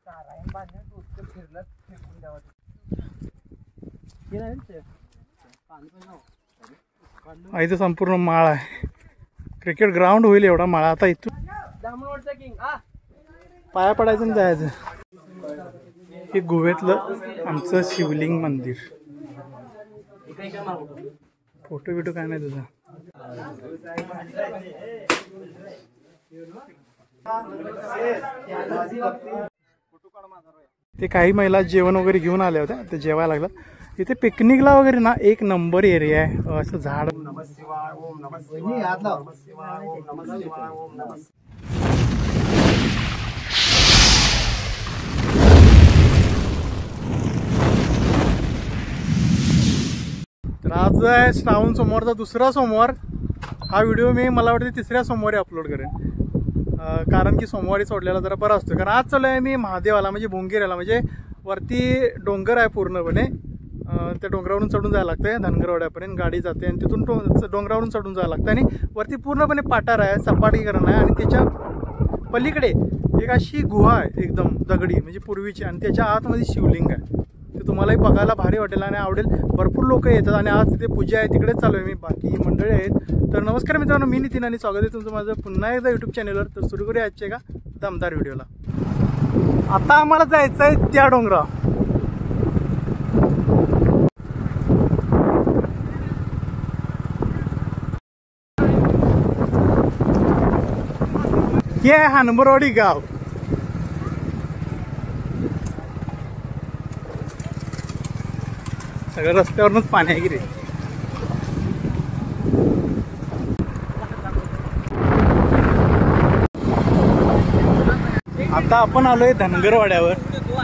इथं संपूर्ण माळ आहे. क्रिकेट ग्राउंड होईल एवढा माळा. आता इथून पाया पडायचं आणि जायचं. हे गोव्यातलं आमचं शिवलिंग मंदिर. फोटो बिटो काय नाही तुझा? ते काही महिला जेवण वगैरे घेऊन आल्या होत्या, ते जेवायला लागलं. इथे पिकनिकला वगैरे ना एक नंबर एरिया आहे. असं झाड. तर आज आहे श्रावण सोमवारचा दुसरा सोमवार. हा व्हिडिओ मी मला वाटते तिसऱ्या सोमवारी अपलोड करेन. कारण की सोमवारी सोडलेला जरा बरा असतो. कारण आज चालू आहे मी महादेवाला, म्हणजे भोंगेऱ्याला, म्हणजे वरती डोंगर आहे पूर्णपणे. त्या डोंगरावरून चढून जायला लागतं. धनगरवाड्यापर्यंत गाडी जाते आणि तिथून डोंगरावरून चढून जायला लागतं. आणि वरती पूर्णपणे पाटार आहे, सपाटीकरण आहे. आणि त्याच्या पलीकडे एक अशी गुहा आहे एकदम दगडी, म्हणजे पूर्वीची. आणि त्याच्या आतमध्ये शिवलिंग आहे. ते तुम्हालाही बघायला भारी वाटेल आणि आवडेल. भरपूर लोक येतात आणि आज तिथे पूजा आहे, तिकडेच चालू आहे मी. बाकी मंडळी आहेत. तर नमस्कार मित्रांनो, मी नितीन आणि स्वागत आहे तुमचं माझं पुन्हा एकदा यूट्यूब चॅनलवर. तर सुरू करूया आजच्या का दमदार व्हिडिओला. आता आम्हाला जायचं आहे त्या डोंगरावर. हे आहे हनबरवाडी गाव. सगळं रस्त्यावरूनच पाणी आहे की रे. आता आपण आलोय धनगरवाड्यावर.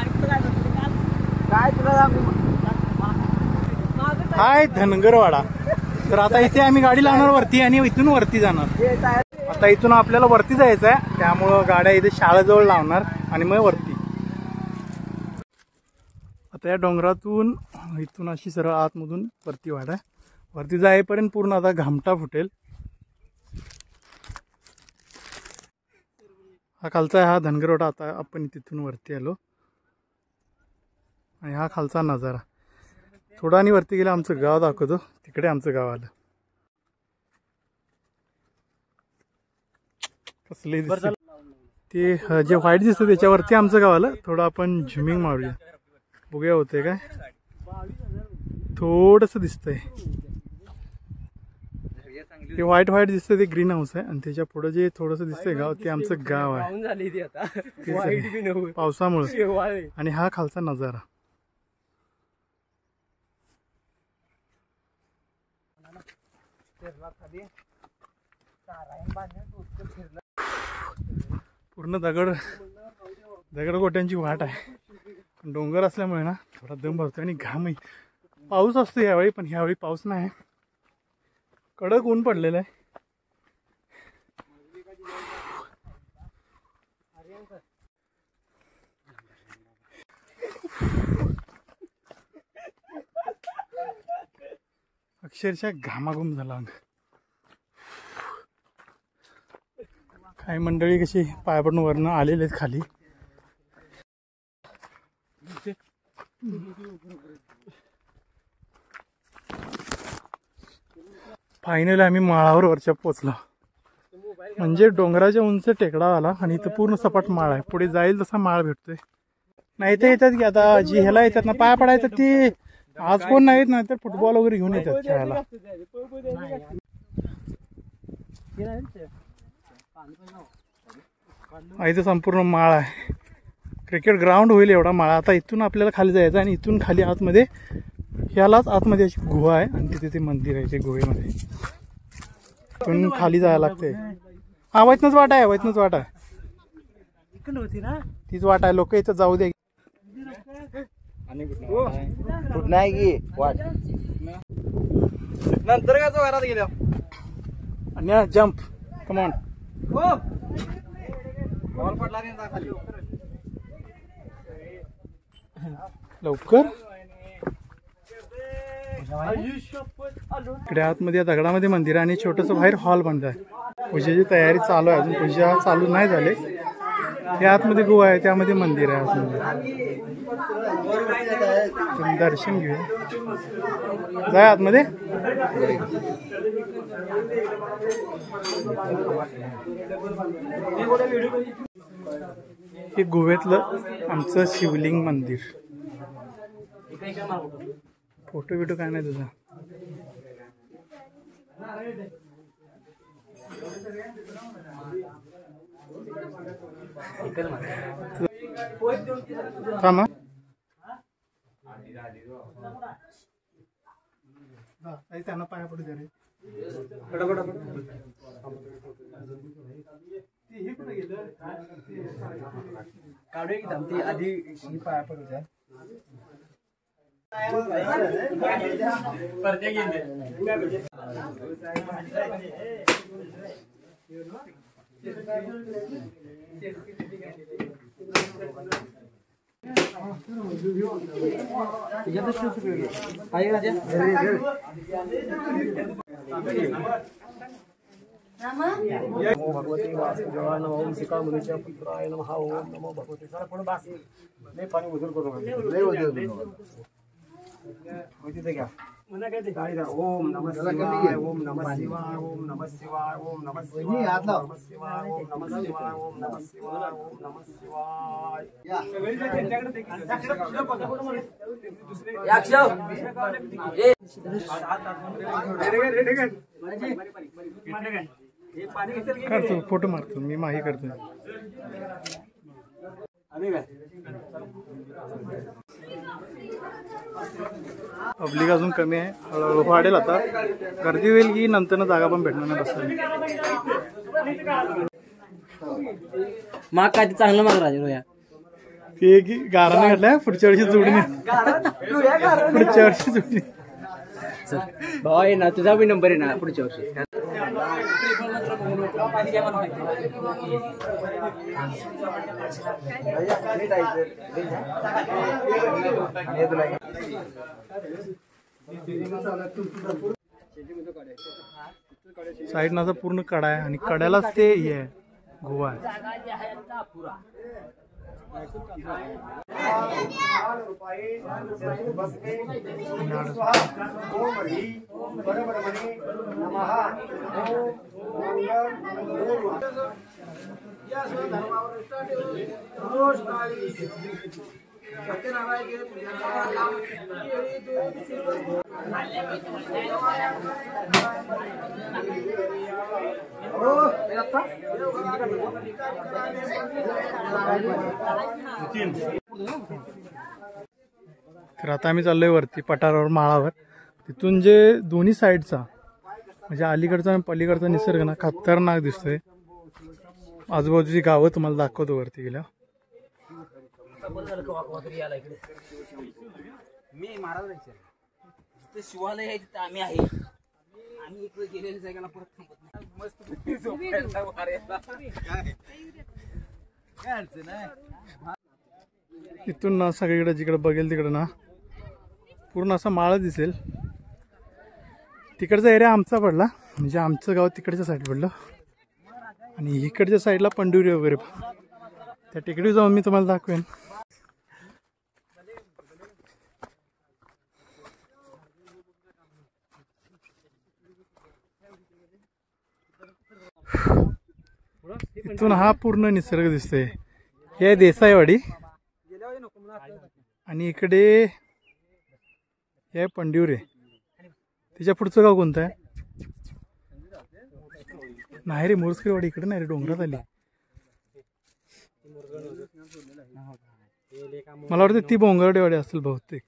हाय धनगरवाडा. तर आता इथे आम्ही गाडी लावणार वरती आणि इथून वरती जाणार. आता इथून आपल्याला वरती जायचं आहे, त्यामुळं गाड्या इथे शाळेजवळ लावणार आणि मग वरती. आता या डोंगरातून इथून अशी सरळ आतमधून वरती वाढ आहे. वरती जाईपर्यंत पूर्ण आता घामटा फुटेल. हा खालचा आहे, हा धनगरवाडा. आता आपण तिथून वरती आलो आणि हा खालचा नजारा. थोडा आणि वरती गेला आमचं गाव दाखवतो. तिकडे आमचं गाव आलं. कसले ते जे व्हाईट दिसतं त्याच्यावरती आमचं गाव आलं. थोडं आपण झुमिंग मारूया, बघूया होते काय. थोडस दिसतंय ते व्हाईट दिसतंय, ते ग्रीन हाऊस आहे. आणि त्याच्या पुढे जे थोडस दिसतंय गाव, ते आमचं गाव आहे पावसामुळे. आणि हा खालचा नजारा. पूर्ण दगड गोट्यांची वाट आहे. डोंगर असल्यामुळे ना थोडा दम भरतो आणि घामही. पाऊस असतो यावेळी, पण ह्यावेळी पाऊस नाही. कडक ऊन पडलेलं आहे. अक्षरशः घामाघूम झाला. काही मंडळी कशी पाया पडून वरनं आलेले आहेत खाली. फायनली आम्ही माळावर वरच्या पोचलो. म्हणजे डोंगराच्या उंच टेकडा आला आणि इथं पूर्ण सपाट माळ आहे. पुढे जाईल तसा माळ भेटतोय. नाही तर येतात की आता जी ह्याला येतात ना पाया पडायचं, ती आज कोण नाहीत, नाही तर फुटबॉल वगैरे घेऊन येतात खेळायला. इथं संपूर्ण माळ आहे. क्रिकेट ग्राउंड होईल एवढा माळा. आता इथून आपल्याला खाली जायचं आणि इथून खाली आतमध्ये, ह्यालाच आतमध्ये अशी गुहा आहे आणि तिथे ते मंदिर आहे. ते गुहेमध्ये इथून खाली जायला लागते. हा वैतनच वाट आहे, वैतनच वाट आहे. तीच वाट आहे. लोक इथं जाऊ दे. नाही की वाट नंतर काय तो घरात गेलो आणि जंप कमॉन. लवकर इकडे आतमध्ये दगडामध्ये मंदिर आणि छोटस बाहेर हॉल बांधलं आहे. पूजेची तयारी चालू आहे. अजून पूजा चालू नाही झाली. हे आतमध्ये गुहा आहे, त्यामध्ये मंदिर आहे असं दर्शन घेऊया. जाय आतमध्ये. हे गोव्यातलं आमचं शिवलिंग मंदिर. फोटो बिटो काय नाही तुझा. थांबा. त्यांना पाया पडू दे रे. काढूया की थांबते आधी पाया पडू द्या. नमो भगवते वासुदेवाय नमः. ओम शिका मुनीच्या पुत्राय नमः. ओम नमो भगवते. जरा पुढे बास. लय पाणी उजूर करू नका. लय उजूर तिथे घ्या. ओम नमः शिवाय. ओम नमः शिवाय. ओम नमः शिवाय. ओम नमः शिवाय. ओम नमः शिवाय. ओम नमः शिवाय. ओम नमः शिवाय. ओम नमः शिवाय. करतो फोटो मारतो मी. माही करतो. पब्लिक अजून कमी आहे. हळूहळू वाढेल. आता गर्दी होईल की नंतर जागा पण भेटणार नाही बसायला. माग काय ते चांगलं माग राजा रोया. ते की गाराने घातलाय. पुढच्या वर्षी जोडणी. पुढच्या वर्षी जोडणी. भाऊ आहे ना तुझा बी नंबर आहे ना पुढच्या वर्षी. साईड नाचा पूर्ण कडा आहे आणि कड्यालाच ते हे आहे गोवा आहे. तर आता आम्ही चाललोय वरती पठारावर माळावर. तिथून जे दोन्ही साईडचा म्हणजे अलीकडचा आणि पलीकडचा निसर्ग ना खतरनाक दिसतोय. आजूबाजूची गावं तुम्हाला दाखवतो वरती गेल्या. मी महाराज शिवालय आहे तिथं आम्ही आहे. आम्ही इकडे गेलेल्या जागेला परत थांबत नाही. मस्त इथून ना सगळीकडे जिकडे बघेल तिकडे ना पूर्ण असा माळ दिसेल. तिकडचा एरिया आमचा पडला म्हणजे आमचं गाव तिकडच्या साईड पडलं आणि इकडच्या साईडला पंढुरी वगैरे. त्या टेकडीवर जाऊन मी तुम्हाला दाखवेन. इथून हा पूर्ण निसर्ग दिसतोय. हे देसाईवाडी आणि इकडे हे पंढुरी. त्याच्या पुढचं गाव कोणतं आहे? नाही रे मोरसकरवाडी. इकडे नाही रे डोंगरात आली. मला वाटतं ती बोंगरडेवाडी असेल बहुतेक.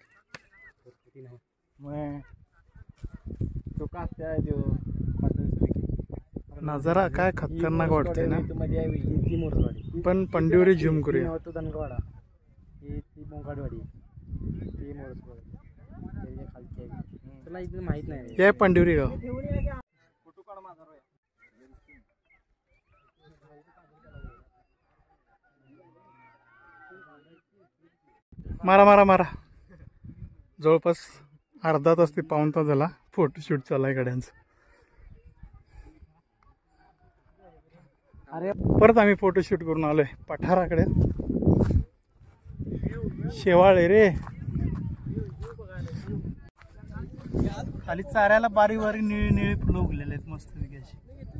नजारा काय खतरनाक वाटतोय ना. पण पंढुरी झूम करूया. माहित नाही हे पंढुरी गाव. मारा मारा मारा. जवळपास अर्धा तास ते पाऊण तास झाला फोटोशूट चालू आहे गाड्यांचं. परत आम्ही फोटोशूट करून आलोय पठाराकडे. शेवाळे रे, खाली चाऱ्याला बारी बारी निळी निळी फुलं उगलेले आहेत मस्त विकायची.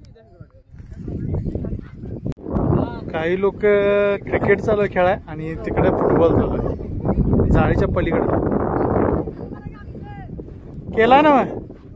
काही लोक क्रिकेट चालू आहे खेळाय आणि तिकडे फुटबॉल चालू आहे जाळीच्या पलीकडे. केला ना मग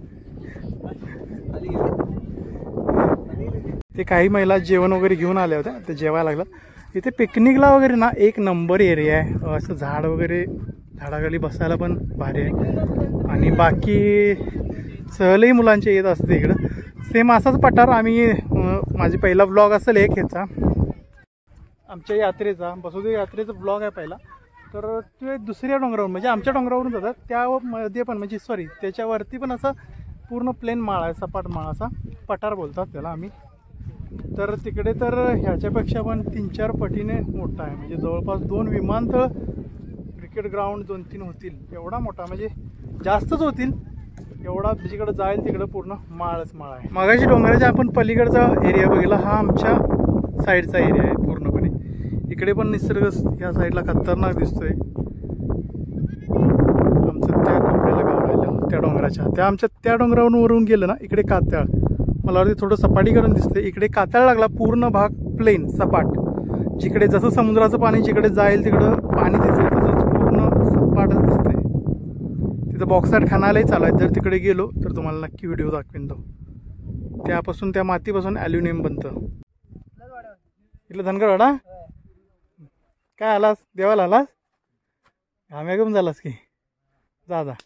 ते काही महिला जेवण वगैरे घेऊन आल्या होत्या, ते जेवायला लागलं. इथे पिकनिकला वगैरे ना एक नंबर एरिया आहे. असं झाड वगैरे, झाडाखाली बसायला पण भारी आहे. आणि बाकी सहलही मुलांचे येत असते इकडं. सेम असाच पठार आम्ही, माझी पहिला ब्लॉग असेल एक ह्याचा आमच्या यात्रेचा, बसुदेव यात्रेचा ब्लॉग आहे पहिला. तर ते दुसऱ्या डोंगरावरून म्हणजे आमच्या डोंगरावरून जातात त्यामध्ये पण, म्हणजे सॉरी त्याच्यावरती पण असं पूर्ण प्लेन माळ आहे, सपाट माळ असा पठार बोलतात त्याला आम्ही. तर तिकडे तर ह्याच्यापेक्षा पण 3-4 पटीने मोठा आहे. म्हणजे जवळपास 2 विमानतळ, क्रिकेट ग्राउंड 2-3 होतील एवढा मोठा, म्हणजे जास्तच होतील एवढा. जिकडे जाईल तिकडे पूर्ण माळच माळ आहे. मागाशी डोंगराच्या आपण पलीकडचा एरिया बघितला, हा आमच्या साईडचा एरिया आहे पूर्णपणे. इकडे पण निसर्ग ह्या साईडला खतरनाक दिसतोय. आमचं त्या कोपऱ्याला गाव राहिलं त्या डोंगराच्या, त्या आमच्या त्या डोंगरावरून वरून गेलं ना इकडे कातळ, मला वाटतं थोडं सपाटीकरण दिसतंय. इकडे कातळ लागला, पूर्ण भाग प्लेन सपाट. जिकडे जसं समुद्राचं पाणी जिकडे जाईल तिकडं पाणी दिसतंय, तसंच पूर्ण सपाटच दिसतंय. तिथं बॉक्साईट खानालाही चालू आहे. जर तिकडे गेलो तर तुम्हाला नक्की व्हिडिओ दाखवेन तो. त्यापासून त्या मातीपासून ॲल्युमिनियम बनतं. इथलं धनगरवाडा काय आलास, देवाला आलास, घाम्या घेऊन झालास की जा जा.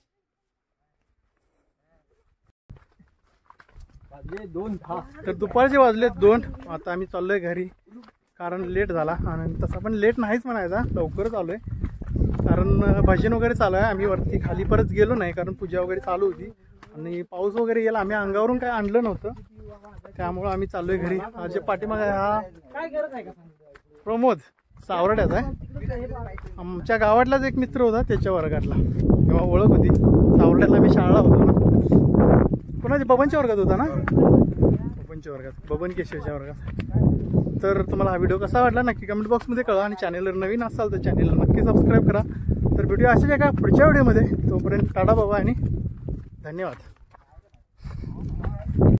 2:10 तर दुपारचे वाजलेत 2. आता आम्ही चाललोय घरी, कारण लेट झाला. आणि तसा पण लेट नाहीच म्हणायचा, लवकरच आलोय. कारण भजन वगैरे चालू आहे. आम्ही वरती खाली परत गेलो नाही, कारण पूजा वगैरे चालू होती आणि पाऊस वगैरे गेला. आम्ही अंगावरून काय आणलं नव्हतं, त्यामुळं आम्ही चाललोय घरी. आज पाठीमागे हा प्रमोद सावरड्याचा आहे, आमच्या गावातलाच एक मित्र होता, त्याच्या वर्गातला, तेव्हा ओळख होती. सावरड्याला मी शाळा होतो ना, कोणाच्या बबनच्या वर्गात होता ना, बबनच्या वर्गात, बबन केशवच्या वर्गात. तर तुम्हाला हा व्हिडिओ कसा वाटला नक्की कमेंट बॉक्समध्ये कळवा. आणि चॅनलवर नवीन असाल तर चॅनलला नक्की सबस्क्राईब करा. तर भेटूया अशाच एका पुढच्या व्हिडिओमध्ये. तोपर्यंत टाटा बाबा आणि धन्यवाद.